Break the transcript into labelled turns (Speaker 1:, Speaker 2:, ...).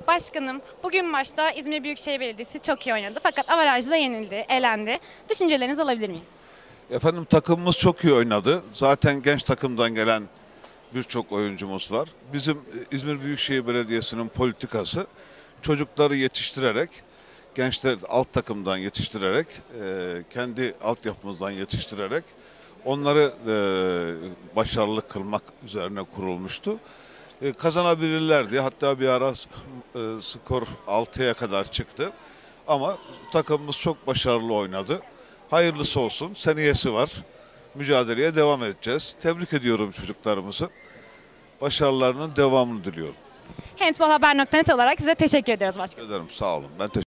Speaker 1: Başkanım, bugün maçta İzmir Büyükşehir Belediyesi çok iyi oynadı fakat averajla yenildi, elendi. Düşüncelerinizi alabilir miyiz?
Speaker 2: Efendim takımımız çok iyi oynadı. Zaten genç takımdan gelen birçok oyuncumuz var. Bizim İzmir Büyükşehir Belediyesi'nin politikası çocukları yetiştirerek, gençler alt takımdan yetiştirerek, kendi altyapımızdan yetiştirerek onları başarılı kılmak üzerine kurulmuştu. Kazanabilirlerdi. Hatta bir ara skor 6'ya kadar çıktı. Ama takımımız çok başarılı oynadı. Hayırlısı olsun. Seniyesi var. Mücadeleye devam edeceğiz. Tebrik ediyorum çocuklarımızı. Başarılarının devamını diliyorum.
Speaker 1: Handballhaber.net olarak size teşekkür ediyoruz başkanım.
Speaker 2: Ederim. Sağ olun. Ben teşekkür ederim.